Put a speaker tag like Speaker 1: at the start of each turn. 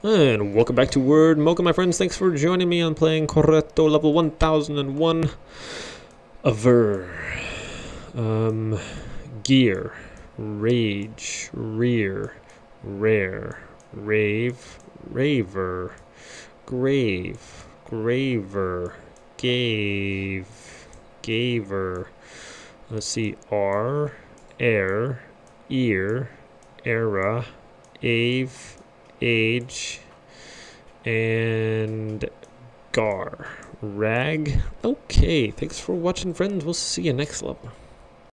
Speaker 1: And welcome back to Word Mocha, my friends. Thanks for joining me on playing Corretto level 1001. Gear, rage, rear, rare, rave, raver, grave, graver, gave, gaver. Let's see, R, air, ear, era, ave, age, and gar, rag. Okay, thanks for watching, friends. We'll see you next level.